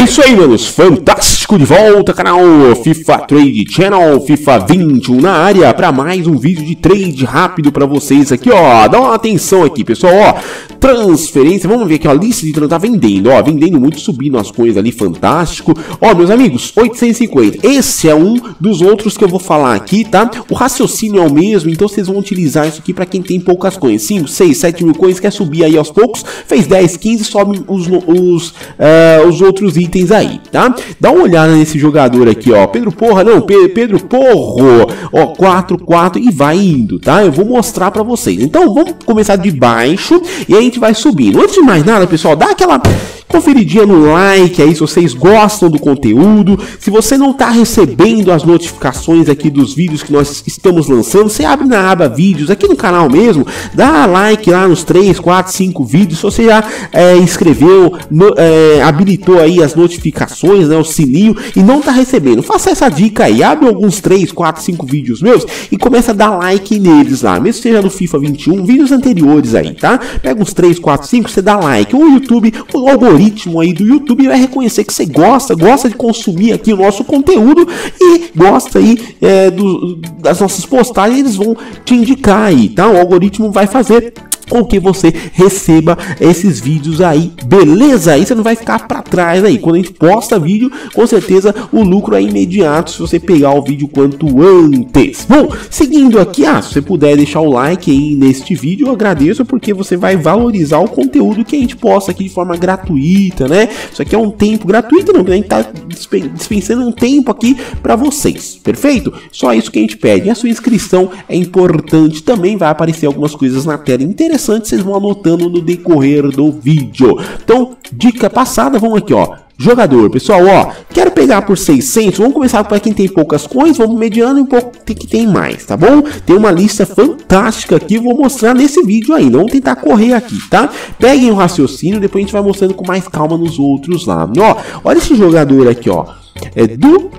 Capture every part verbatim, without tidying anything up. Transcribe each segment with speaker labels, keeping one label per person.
Speaker 1: isso aí, manos, fantástico, de volta, canal FIFA Trade Channel, FIFA vinte e um na área, para mais um vídeo de trade rápido para vocês aqui, ó. Dá uma atenção aqui, pessoal, ó, transferência, vamos ver aqui, ó, lista de tá vendendo, ó, vendendo muito, subindo as coisas ali, fantástico. Ó, meus amigos, oitocentos e cinquenta, esse é um dos outros que eu vou falar aqui, tá? O raciocínio é o mesmo, então vocês vão utilizar isso aqui para quem tem poucas coins, cinco, seis, sete mil coins, quer subir aí aos poucos, fez dez, quinze, sobe os, os, uh, os outros itens aí, tá? Dá uma olhada nesse jogador aqui, ó, Pedro Porra, não, Pe Pedro Porro, ó, quatro, quatro e vai indo, tá? Eu vou mostrar pra vocês. Então, vamos começar de baixo e a gente vai subindo. Antes de mais nada, pessoal, dá aquela conferidinha no like aí se vocês gostam do conteúdo. Se você não está recebendo as notificações aqui dos vídeos que nós estamos lançando, você abre na aba vídeos aqui no canal mesmo, dá like lá nos três, quatro, cinco vídeos. Se você já é, inscreveu, no, é, habilitou aí as notificações, né, o sininho e não está recebendo, faça essa dica aí, abre alguns três, quatro, cinco vídeos meus e começa a dar like neles lá, mesmo que seja no FIFA vinte e um, vídeos anteriores aí, tá? Pega uns três, quatro, cinco, você dá like. O YouTube, o algoritmo aí do YouTube vai reconhecer que você gosta, gosta de consumir aqui o nosso conteúdo e gosta aí é, do, das nossas postagens, eles vão te indicar aí, tá? O algoritmo vai fazer com que você receba esses vídeos aí, beleza? Aí você não vai ficar para trás aí. Quando a gente posta vídeo, com certeza o lucro é imediato se você pegar o vídeo quanto antes. Bom, seguindo aqui, ah, se você puder deixar o like aí neste vídeo, eu agradeço, porque você vai valorizar o conteúdo que a gente posta aqui de forma gratuita, né? Isso aqui é um tempo gratuito, não, a gente tá dispensando um tempo aqui para vocês, perfeito? Só isso que a gente pede. E a sua inscrição é importante também, vai aparecer algumas coisas na tela interessantes, vocês vão anotando no decorrer do vídeo. Então, dica passada, vamos aqui, ó. Jogador, pessoal, ó, quero pegar por seiscentos, vamos começar para quem tem poucas coins, vamos mediano e um pouco que tem mais, tá bom? Tem uma lista fantástica aqui, vou mostrar nesse vídeo ainda, vamos tentar correr aqui, tá? Peguem o raciocínio, depois a gente vai mostrando com mais calma nos outros lá. Ó, olha esse jogador aqui, ó, é do,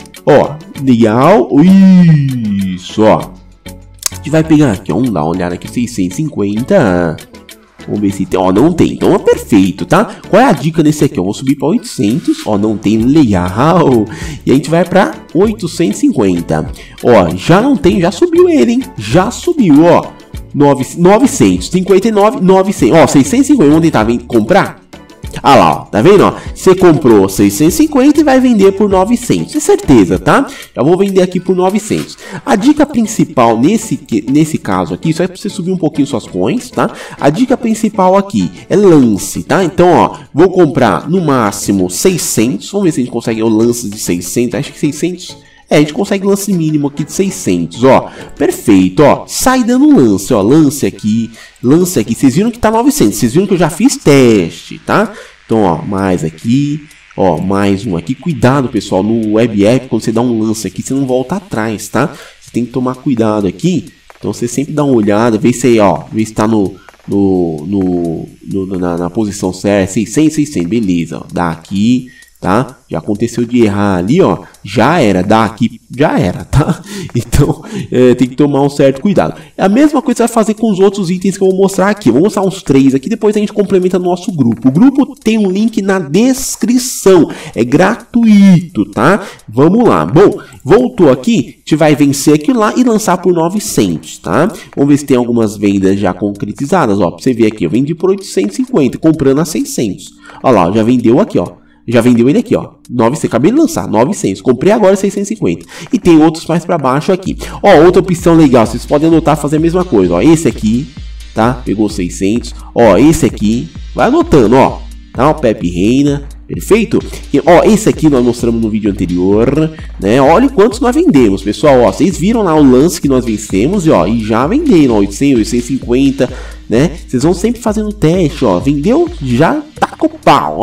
Speaker 1: ó, legal, isso, ó. A gente vai pegar aqui, ó, vamos dar uma olhada aqui, seiscentos e cinquenta, vamos ver se tem, ó, não tem, então é perfeito, tá? Qual é a dica desse aqui? Eu vou subir para oitocentos, ó, não tem, legal, e a gente vai para oitocentos e cinquenta, ó, já não tem, já subiu ele, hein? Já subiu, ó, novecentos e cinquenta e nove, novecentos, ó, seiscentos e cinquenta, vamos tentar vir comprar? Ah lá, ó, tá vendo, ó? Você comprou seiscentos e cinquenta e vai vender por novecentos, é certeza, tá? Já vou vender aqui por novecentos. A dica principal nesse, nesse caso aqui, só é pra você subir um pouquinho suas coins, tá? A dica principal aqui é lance, tá? Então, ó, vou comprar no máximo seiscentos, vamos ver se a gente consegue o lance de seiscentos, acho que seiscentos... É, a gente consegue lance mínimo aqui de seiscentos, ó, perfeito, ó, sai dando lance, ó, lance aqui, lance aqui, vocês viram que tá novecentos, vocês viram que eu já fiz teste, tá? Então, ó, mais aqui, ó, mais um aqui, cuidado, pessoal, no web app, quando você dá um lance aqui, você não volta atrás, tá? Você tem que tomar cuidado aqui, então você sempre dá uma olhada, vê se aí, ó, vê se tá no, no, no, no na, na posição certa, seiscentos, seiscentos, beleza, ó, dá aqui, tá? Já aconteceu de errar ali, ó, já era, dá aqui, já era, tá? Então, é, tem que tomar um certo cuidado. É a mesma coisa que você vai fazer com os outros itens que eu vou mostrar aqui. Eu vou mostrar uns três aqui, depois a gente complementa no nosso grupo. O grupo tem um link na descrição, é gratuito, tá? Vamos lá. Bom, voltou aqui, a gente vai vencer aqui lá e lançar por novecentos, tá? Vamos ver se tem algumas vendas já concretizadas, ó, pra você ver aqui, eu vendi por oitocentos e cinquenta, comprando a seiscentos. Olha lá, já vendeu aqui, ó. Já vendeu ele aqui, ó, novecentos, acabei de lançar, novecentos, comprei agora seiscentos e cinquenta. E tem outros mais para baixo aqui. Ó, outra opção legal, vocês podem anotar, fazer a mesma coisa, ó, esse aqui, tá, pegou seiscentos, ó, esse aqui, vai anotando, ó, tá, o Pepe Reina, perfeito? E, ó, esse aqui nós mostramos no vídeo anterior, né, olha quantos nós vendemos, pessoal, ó, vocês viram lá o lance que nós vencemos, e ó, e já venderam, ó, oitocentos, oitocentos e cinquenta, né, vocês vão sempre fazendo teste, ó, vendeu, já taca o pau.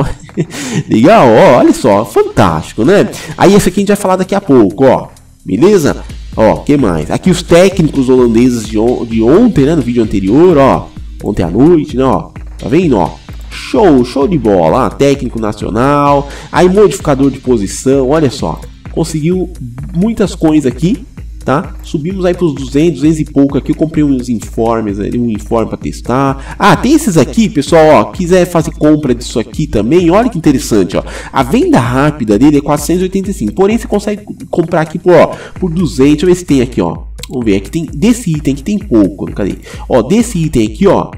Speaker 1: Legal, ó, olha só, fantástico, né? Aí esse aqui a gente vai falar daqui a pouco, ó, beleza? Ó, o que mais? Aqui os técnicos holandeses de, on de ontem, né, no vídeo anterior, ó, ontem à noite, né, ó, tá vendo, ó? Show, show de bola, ó, técnico nacional, aí modificador de posição, olha só, conseguiu muitas coisas aqui, tá? Subimos aí pros duzentos, duzentos e pouco aqui. Eu comprei uns informes, um informe para testar. Ah, tem esses aqui, pessoal, ó, quiser fazer compra disso aqui também, olha que interessante, ó. A venda rápida dele é quatrocentos e oitenta e cinco, porém você consegue comprar aqui por, ó, por duzentos. Deixa eu ver se tem aqui, ó. Vamos ver, aqui tem, desse item que tem pouco, cadê? Ó, desse item aqui, ó,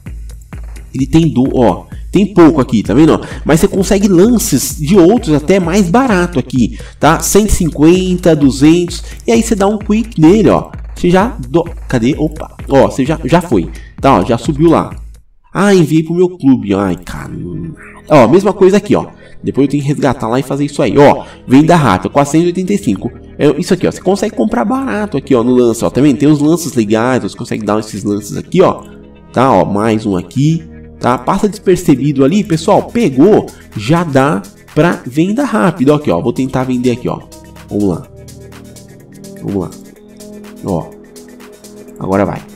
Speaker 1: ele tem do, ó, tem pouco aqui, tá vendo? Ó? Mas você consegue lances de outros até mais barato aqui, tá? cento e cinquenta, duzentos, e aí você dá um quick nele, ó. Você já, do... cadê? Opa, ó, você já, já foi, tá? Ó, já subiu lá. Ah, enviei pro meu clube, ai, caramba. Ó, mesma coisa aqui, ó. Depois eu tenho que resgatar lá e fazer isso aí, ó. Venda rápida, quatrocentos e oitenta e cinco. É isso aqui, ó. Você consegue comprar barato aqui, ó, no lance, ó. Tá vendo? Tem os lances legais, você consegue dar esses lances aqui, ó. Tá, ó, mais um aqui. Tá? Passa despercebido ali, pessoal, pegou, já dá pra venda rápida. Ó, aqui, ó, vou tentar vender aqui, ó. Vamos lá. Vamos lá. Ó. Agora vai.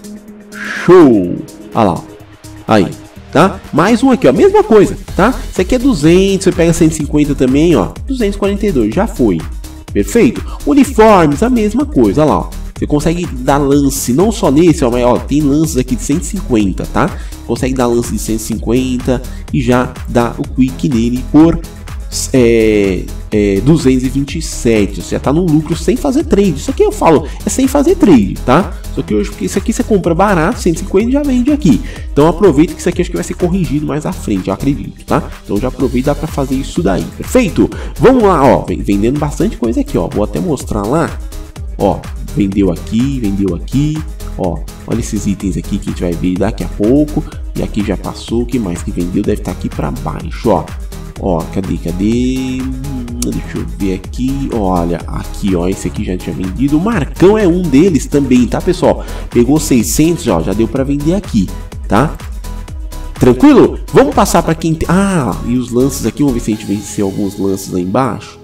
Speaker 1: Show! Olha lá, ó. Aí, tá? Mais um aqui, ó, mesma coisa, tá? Isso aqui é duzentos, você pega cento e cinquenta também, ó. duzentos e quarenta e dois, já foi. Perfeito? Uniformes, a mesma coisa, olha lá, ó. Você consegue dar lance, não só nesse, ó, mas ó, tem lances aqui de cento e cinquenta, tá? Consegue dar lance de cento e cinquenta e já dá o quick nele por é, é, duzentos e vinte e sete. Você já tá no lucro sem fazer trade. Isso aqui eu falo, é sem fazer trade, tá? Só que hoje, porque isso aqui você compra barato, cento e cinquenta e já vende aqui. Então aproveita que isso aqui acho que vai ser corrigido mais à frente, eu acredito, tá? Então já aproveita para fazer isso daí, perfeito? Vamos lá, ó, vendendo bastante coisa aqui, ó. Vou até mostrar lá, ó. Vendeu aqui, vendeu aqui, ó, olha esses itens aqui que a gente vai ver daqui a pouco. E aqui já passou, o que mais que vendeu deve estar aqui para baixo, ó. Ó, cadê, cadê? Deixa eu ver aqui, olha, aqui, ó, esse aqui já tinha vendido. O Marcão é um deles também, tá, pessoal? Pegou seiscentos, ó, já deu para vender aqui, tá? Tranquilo? Vamos passar para quem... Ah, e os lances aqui, vamos ver se a gente venceu alguns lances lá embaixo.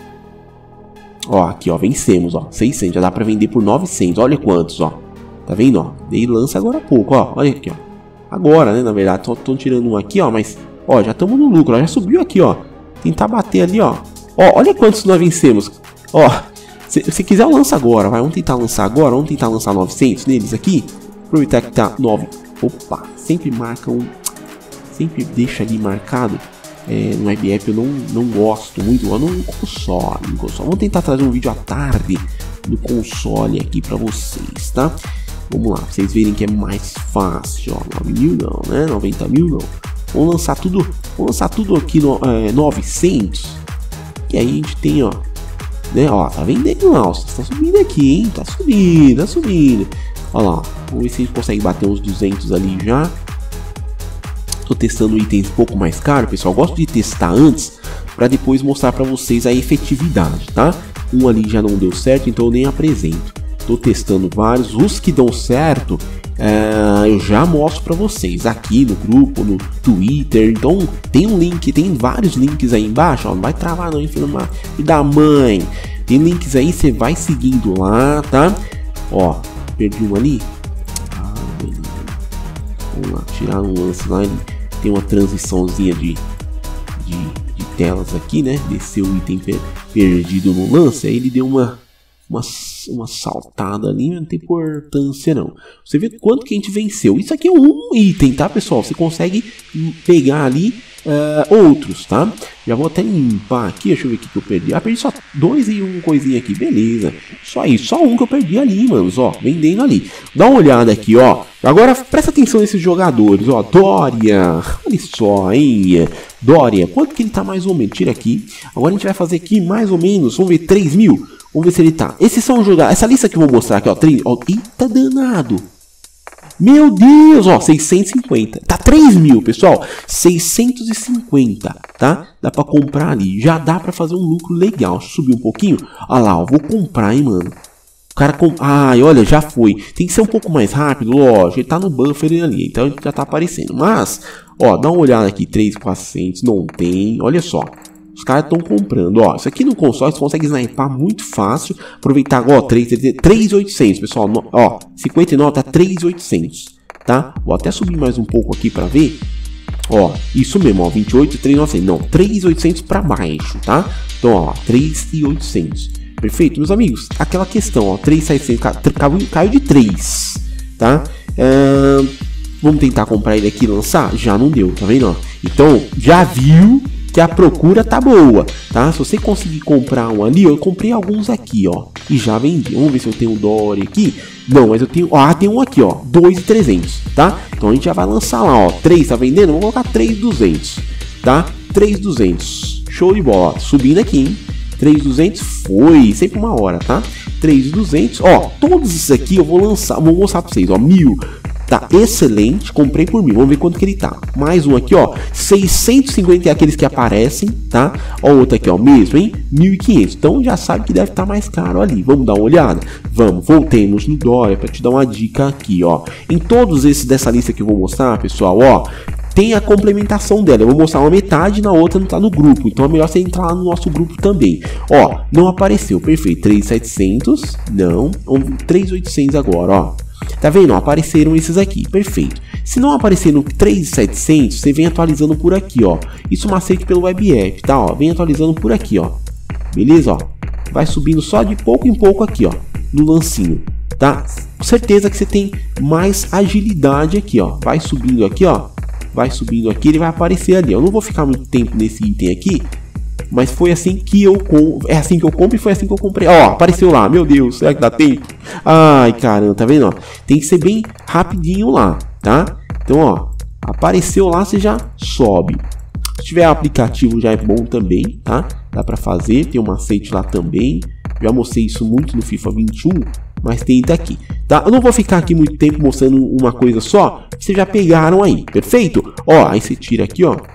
Speaker 1: Ó, aqui, ó, vencemos, ó, seiscentos, já dá pra vender por novecentos, olha quantos, ó. Tá vendo, ó, dei lance agora há pouco, ó, olha aqui, ó. Agora, né, na verdade, só tô tirando um aqui, ó, mas, ó, já estamos no lucro, ó, já subiu aqui, ó. Tentar bater ali, ó. Ó, olha quantos nós vencemos. Ó, se, se quiser eu lanço agora, vai, vamos tentar lançar agora, vamos tentar lançar novecentos neles aqui. Aproveitar que tá nove. Opa, sempre marca um, sempre deixa ali marcado. É, no I B F eu não, não gosto muito, eu não console, no console. Vamos tentar trazer um vídeo à tarde no console aqui pra vocês, tá? Vamos lá, pra vocês verem que é mais fácil, ó. nove mil não, né? noventa mil não. Vamos lançar tudo, vamos lançar tudo aqui no é, novecentos. E aí a gente tem, ó, né? Ó, tá vendendo lá, ó, tá subindo aqui, hein? Tá subindo, tá subindo. Olha lá, vamos ver se a gente consegue bater uns duzentos ali já. Tô testando itens um pouco mais caros, pessoal. Gosto de testar antes para depois mostrar para vocês a efetividade, tá? Um ali já não deu certo, então eu nem apresento. Tô testando vários, os que dão certo, é, eu já mostro para vocês aqui no grupo, no Twitter. Então tem um link, tem vários links aí embaixo, ó. Não vai travar não, filho da mãe. Tem links aí, você vai seguindo lá, tá? Ó, perdi um ali. Ah, vamos lá, tirar um lance lá. Ele tem uma transiçãozinha de, de, de telas aqui, né? Desceu o item per, perdido no lance. Aí ele deu uma, uma, uma saltada ali, não tem importância não. Você vê quanto que a gente venceu. Isso aqui é um item, tá, pessoal? Você consegue pegar ali uh, outros, tá? Já vou até limpar aqui, deixa eu ver o que, que eu perdi. Ah, perdi só dois e um coisinha aqui, beleza. Só isso, só um que eu perdi ali, manos, ó, vendendo ali. Dá uma olhada aqui, ó. Agora presta atenção nesses jogadores, ó. Dória, olha só, hein? Dória, quanto que ele tá mais ou menos? Tira aqui. Agora a gente vai fazer aqui mais ou menos, vamos ver, três mil. Vamos ver se ele tá. Esses são os jogadores, essa lista que eu vou mostrar aqui, ó. três, ó. Eita danado. Meu Deus, ó, seiscentos e cinquenta. Tá três mil, pessoal. seiscentos e cinquenta, tá? Dá pra comprar ali. Já dá pra fazer um lucro legal. Deixa eu subir um pouquinho. Olha lá, ó. Vou comprar, hein, mano. O cara com... Ai, olha, já foi. Tem que ser um pouco mais rápido, lógico. Ele tá no buffer ali, então já tá aparecendo. Mas, ó, dá uma olhada aqui. três mil e quatrocentos, não tem. Olha só. Os caras estão comprando, ó. Isso aqui no console você consegue snipar muito fácil. Aproveitar, ó, três mil e oitocentos, pessoal. No, ó, cinquenta e nove tá três mil e oitocentos, tá? Vou até subir mais um pouco aqui pra ver. Ó, isso mesmo, ó, vinte e oito, três mil e novecentos. Não, três mil e oitocentos pra baixo, tá? Então, ó, três mil e oitocentos. Perfeito, meus amigos? Aquela questão, ó, três mil e setecentos caiu, caiu de três, tá? Uh, vamos tentar comprar ele aqui e lançar? Já não deu, tá vendo? Ó? Então, já viu que a procura tá boa, tá? Se você conseguir comprar um ali, eu comprei alguns aqui, ó, e já vendi. Vamos ver se eu tenho um Dory aqui. Não, mas eu tenho, ó, tem um aqui, ó, dois mil e trezentos, tá? Então a gente já vai lançar lá, ó, três tá vendendo, vamos colocar três mil e duzentos, tá? três mil e duzentos, show de bola, ó, subindo aqui, hein? três mil e duzentos foi, sempre uma hora, tá? três mil e duzentos, ó, todos esses aqui eu vou lançar, vou mostrar pra vocês, ó, mil. Tá excelente, comprei por mil, vamos ver quanto que ele tá. Mais um aqui, ó, seiscentos e cinquenta é aqueles que aparecem, tá? Ó, outro aqui, ó, mesmo, hein? mil e quinhentos, então já sabe que deve estar mais caro ali. Vamos dar uma olhada? Vamos, voltemos no Dory para te dar uma dica aqui, ó. Em todos esses dessa lista que eu vou mostrar, pessoal, ó, tem a complementação dela. Eu vou mostrar uma metade, na outra não tá no grupo. Então é melhor você entrar lá no nosso grupo também. Ó, não apareceu, perfeito. três mil e setecentos, não. três mil e oitocentos agora, ó. Tá vendo? Ó, apareceram esses aqui, perfeito. Se não aparecer no três mil e setecentos, você vem atualizando por aqui, ó. Isso macete pelo web app, tá? Ó, vem atualizando por aqui, ó. Beleza, ó. Vai subindo só de pouco em pouco aqui, ó, no lancinho, tá? Certeza que você tem mais agilidade aqui, ó. Vai subindo aqui, ó. Vai subindo aqui, ele vai aparecer ali. Eu não vou ficar muito tempo nesse item aqui, mas foi assim que eu com é assim que eu compro e foi assim que eu comprei. Ó, apareceu lá. Meu Deus, será que dá tempo? Ai, caramba, tá vendo, ó? Tem que ser bem rapidinho lá, tá? Então, ó, apareceu lá, você já sobe. Se tiver aplicativo já é bom também, tá? Dá pra fazer, tem um macete lá também. Já mostrei isso muito no FIFA vinte e um, mas tenta aqui, tá? Eu não vou ficar aqui muito tempo mostrando uma coisa só. Vocês já pegaram aí, perfeito? Ó, aí você tira aqui, ó.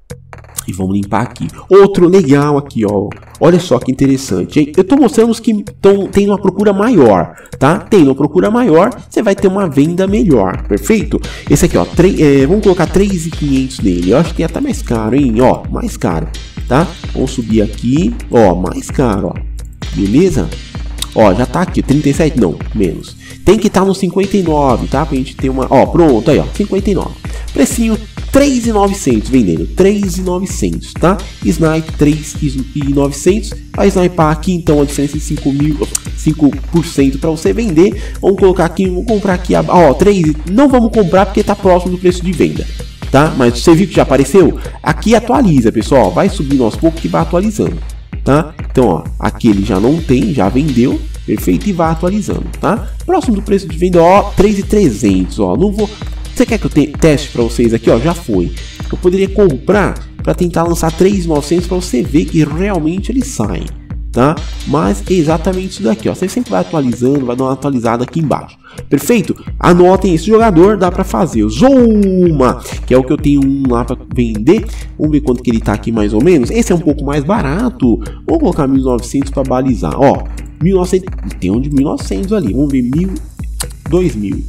Speaker 1: E vamos limpar aqui. Outro legal aqui, ó. Olha só que interessante, hein? Eu tô mostrando os que estão tendo uma procura maior, tá? Tendo uma procura maior, você vai ter uma venda melhor, perfeito? Esse aqui, ó. É, vamos colocar três mil e quinhentos nele. Eu acho que é até mais caro, hein? Ó, mais caro, tá? Vamos subir aqui. Ó, mais caro, ó. Beleza? Ó, já tá aqui. trinta e sete, não, menos. Tem que estar tá no cinquenta e nove, tá? Pra gente ter uma... Ó, pronto, aí, ó. cinquenta e nove. Precinho três mil e novecentos, vendendo três mil e novecentos, tá? Snipe três mil e novecentos. Vai snipar aqui, então, a diferença de cinco mil, cinco por cento para você vender. Vamos colocar aqui, vamos comprar aqui, a, ó, três. Não vamos comprar porque tá próximo do preço de venda, tá? Mas você viu que já apareceu? Aqui atualiza, pessoal. Vai subindo aos poucos que vai atualizando, tá? Então, ó, aqui ele já não tem, já vendeu. Perfeito, e vai atualizando, tá? Próximo do preço de venda, ó, três mil e trezentos, ó. Não vou... Você quer que eu te teste para vocês aqui, ó? Já foi. Eu poderia comprar para tentar lançar três mil e novecentos para você ver que realmente eles saem, tá? Mas é exatamente isso daqui, ó. Você sempre vai atualizando, vai dar uma atualizada aqui embaixo. Perfeito? Anotem esse jogador, dá para fazer. O Zouma, que é o que eu tenho um lá para vender. Vamos ver quanto que ele tá aqui mais ou menos. Esse é um pouco mais barato. Vou colocar mil e novecentos para balizar, ó. mil e novecentos, tem um de mil e novecentos ali. Vamos ver mil, dois mil.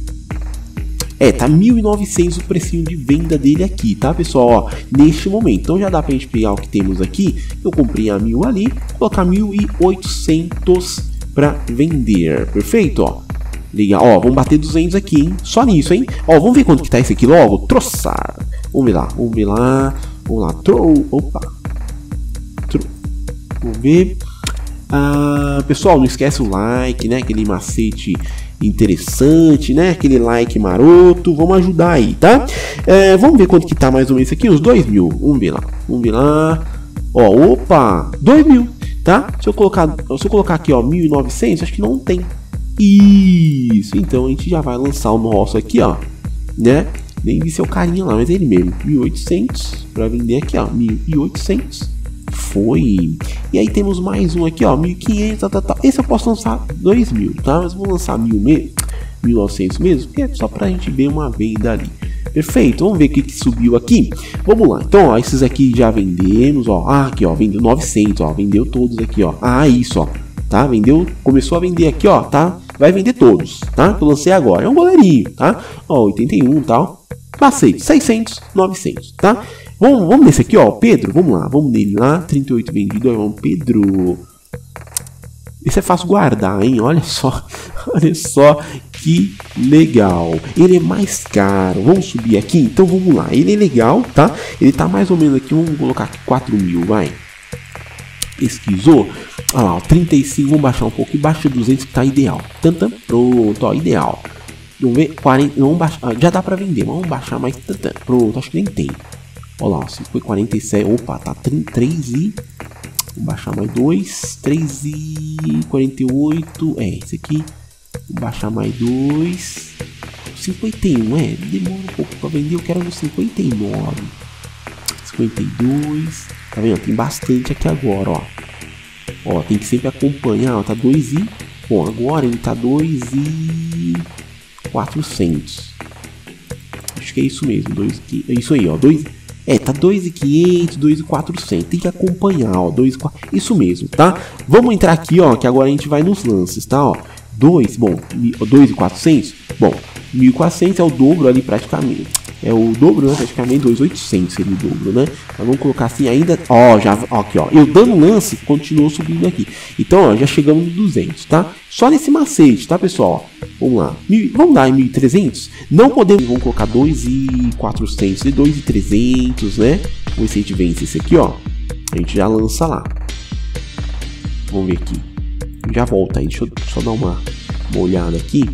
Speaker 1: É, tá mil e novecentos o precinho de venda dele aqui, tá, pessoal? Ó, neste momento. Então já dá pra gente pegar o que temos aqui. Eu comprei a mil ali, colocar mil e oitocentos pra vender. Perfeito, ó. Legal, ó, vamos bater duzentos aqui, hein? Só nisso, hein? Ó, vamos ver quanto que tá esse aqui logo. Troçar. Vamos ver lá, vamos ver lá. Vamos lá, Troll. Opa. Troll. Vamos ver. Ah, pessoal, não esquece o like, né? Aquele macete interessante, né? Aquele like maroto. Vamos ajudar aí, tá? É, vamos ver quanto que tá mais ou menos aqui. Uns dois mil. Vamos ver lá. Vamos ver lá. Ó, opa! dois mil, tá? Se eu colocar, se eu colocar aqui, ó, mil e novecentos, acho que não tem. Isso. Então a gente já vai lançar o nosso aqui, ó, né? Nem vi seu carinha lá, mas é ele mesmo. mil e oitocentos para vender aqui, ó. mil e oitocentos. Foi. E aí temos mais um aqui, ó, mil e quinhentos, tá, tá, tá. Esse eu posso lançar dois mil, tá? Mas vou lançar mil mesmo, mil e novecentos mesmo, porque é só pra gente ver uma venda ali. Perfeito, vamos ver o que, que subiu aqui. Vamos lá, então, ó, esses aqui já vendemos, ó. Ah, aqui, ó, vendeu novecentos, ó, vendeu todos aqui, ó. Ah, isso, ó, tá? Vendeu, começou a vender aqui, ó, tá? Vai vender todos, tá? Que eu lancei agora, é um goleirinho, tá? Ó, oitenta e um e tal. Passei, seiscentos, novecentos, tá? Vamos, vamos nesse aqui, ó, Pedro, vamos lá, vamos nele lá, trinta e oito vendido, ó, vamos, Pedro. Esse é fácil guardar, hein, olha só, olha só que legal. Ele é mais caro, vamos subir aqui, então vamos lá, ele é legal, tá? Ele tá mais ou menos aqui, vamos colocar aqui quatro mil, vai. Pesquisou? Olha lá, ó, trinta e cinco, vamos baixar um pouco, baixa duzentos que tá ideal. Tantam, pronto, ó, ideal. Vamos ver, quarenta, vamos baixar, já dá pra vender, mas vamos baixar mais, tantam, pronto, acho que nem tem. Olha lá, se foi quarenta e sete, opa, tá três e... Vamos baixar mais dois, três e quarenta e oito, é, esse aqui. Vamos baixar mais dois, cinquenta e um, é, demora um pouco pra vender, eu quero no cinquenta e nove. cinquenta e dois, tá vendo? Tem bastante aqui agora, ó. Ó, tem que sempre acompanhar, ó, tá dois e... Bom, agora ele tá dois e... quatrocentos. Acho que é isso mesmo, dois e... É isso aí, ó, dois... É, tá dois e quinhentos, dois e quatrocentos. Tem que acompanhar, ó, dois e quatrocentos. Isso mesmo, tá? Vamos entrar aqui, ó, que agora a gente vai nos lances, tá, ó. dois, bom, dois e quatrocentos. Bom, mil e quatrocentos é o dobro ali praticamente. É o dobro, né? Praticamente dois mil e oitocentos seria o dobro, né? Mas vamos colocar assim ainda. Ó, já, ó, aqui, ó. Eu dando lance, continuou subindo aqui. Então, ó, já chegamos no duzentos, tá? Só nesse macete, tá, pessoal? Vamos lá. Mil, vamos dar em mil e trezentos? Não podemos. Vamos colocar dois mil e quatrocentos e dois mil e trezentos, né? Vamos ver se a gente vence esse aqui, ó. A gente já lança lá. Vamos ver aqui. Já volta aí. Deixa eu só dar uma, uma olhada aqui.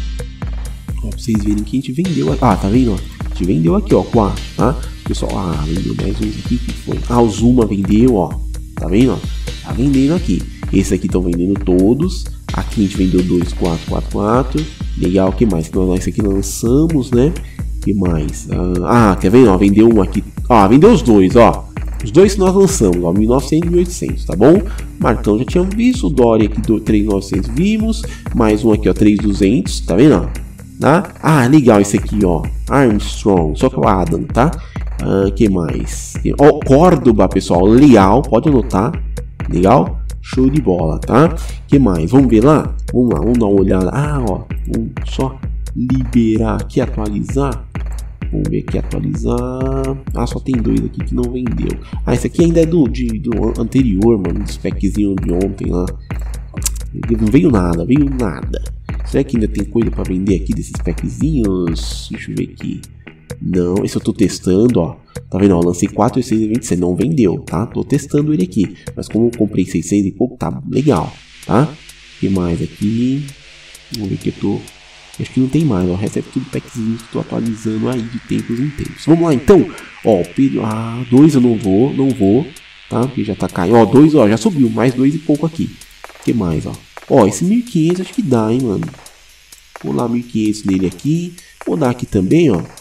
Speaker 1: Ó, pra vocês verem que a gente vendeu. Ah, tá vendo, ó? A gente vendeu aqui, ó, quatro, tá? Pessoal, ah, vendeu mais uns aqui, que foi? Ah, o Zuma vendeu, ó. Tá vendo, ó? Tá vendendo aqui. Esses aqui estão vendendo todos. Aqui a gente vendeu dois, quatro, quatro, quatro. Legal, o que mais? Nós esse aqui lançamos, né? O que mais? Ah, quer ver, ó? Vendeu um aqui. Ó, vendeu os dois, ó. Os dois que nós lançamos, ó, mil e novecentos e mil e oitocentos, tá bom? Martão já tínhamos visto, o Dory aqui, três mil e novecentos vimos. Mais um aqui, ó, três mil e duzentos, tá vendo, ó? Tá? Ah, legal esse aqui, ó. Armstrong, só que é o Adam, tá? Ah, que mais? Ó, Córdoba, pessoal, legal, pode anotar. Legal? Show de bola, tá? Que mais? Vamos ver lá? Vamos lá, vamos dar uma olhada. Ah, ó, vamos só liberar aqui, atualizar. Vamos ver aqui, atualizar. Ah, só tem dois aqui que não vendeu. Ah, esse aqui ainda é do, de, do anterior, mano, do speczinho de ontem lá. Não veio nada, veio nada. Será que ainda tem coisa pra vender aqui desses packzinhos? Deixa eu ver aqui. Não, esse eu tô testando, ó. Tá vendo? Ó, lancei quatro mil seiscentos e vinte e seis, não vendeu, tá? Tô testando ele aqui. Mas como eu comprei seiscentos e pouco, tá legal, tá? O que mais aqui? Vamos ver que eu tô... Acho que não tem mais, ó. O resto é tudo packzinhos que tô atualizando aí de tempos em tempos. Vamos lá, então. Ó, período... Ah, dois eu não vou, não vou, tá? Porque já tá caindo. Ó, dois, ó, já subiu. Mais dois e pouco aqui. O que mais, ó? Ó, esse mil e quinhentos acho que dá, hein, mano. Vou lá mil e quinhentos nele aqui. Vou dar aqui também, ó.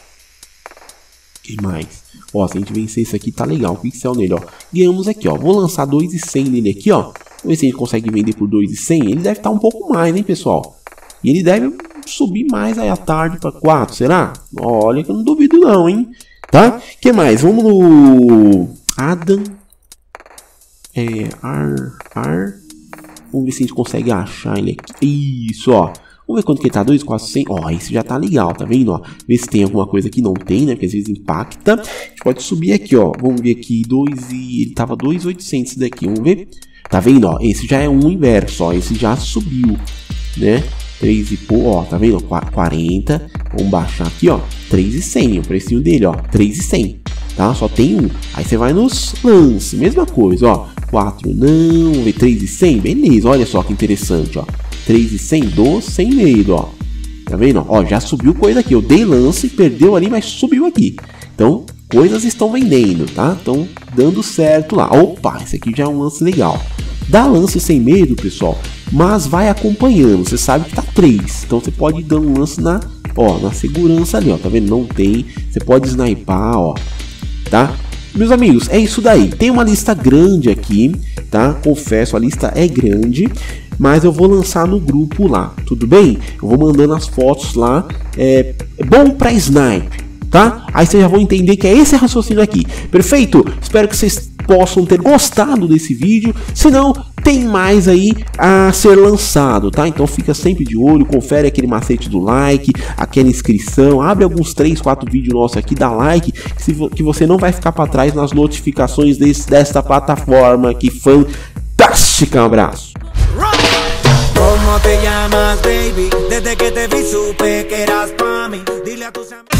Speaker 1: Que mais? Ó, se a gente vencer isso aqui, tá legal. Pixel nele, ó. Ganhamos aqui, ó. Vou lançar dois mil e cem nele aqui, ó. Vamos ver se a gente consegue vender por dois mil e cem. Ele deve estar um pouco mais, hein, pessoal. E ele deve subir mais aí à tarde para quatro, será? Olha que eu não duvido não, hein. Tá? Que mais? Vamos no... Adam. É... Ar... Ar... Vamos ver se a gente consegue achar ele aqui. Isso, ó. Vamos ver quanto que ele tá. dois mil e quatrocentos. Ó, esse já tá legal, tá vendo? Ó, ver se tem alguma coisa que não tem, né? Porque às vezes impacta. A gente pode subir aqui, ó. Vamos ver aqui. dois e... Ele tava dois mil e oitocentos esse daqui. Vamos ver. Tá vendo, ó? Esse já é um inverso, ó. Esse já subiu, né? três e pô, ó. Tá vendo? quarenta. Vamos baixar aqui, ó. três e cem. O precinho dele, ó. três e cem. Tá? Só tem um. Aí você vai nos lances. Mesma coisa, ó. quatro não. Vamos ver. três e cem. Beleza. Olha só que interessante, ó. três e cem do cem meio, ó. Tá vendo? Ó, já subiu coisa aqui. Eu dei lance, perdeu ali, mas subiu aqui. Então, coisas estão vendendo, tá? Estão dando certo lá. Opa, esse aqui já é um lance legal. Dá lance sem medo, pessoal, mas vai acompanhando. Você sabe que tá três. Então, você pode ir dando um lance na, ó, na segurança ali, ó. Tá vendo? Não tem. Você pode snipar, ó. Tá? Meus amigos, é isso daí. Tem uma lista grande aqui, tá? Confesso, a lista é grande, mas eu vou lançar no grupo lá, tudo bem? Eu vou mandando as fotos lá. É, é bom pra snipe, tá? Aí vocês já vão entender que é esse raciocínio aqui. Perfeito? Espero que vocês possam ter gostado desse vídeo. Se não, tem mais aí a ser lançado, tá? Então fica sempre de olho, confere aquele macete do like, aquela inscrição, abre alguns três, quatro vídeos nossos aqui, dá like, que você não vai ficar para trás nas notificações desse, desta plataforma que fantástica. Um abraço.
Speaker 2: ¿Cómo te llamas, baby? Desde que te vi supe que eras pa' mí. Dile a tus amigos.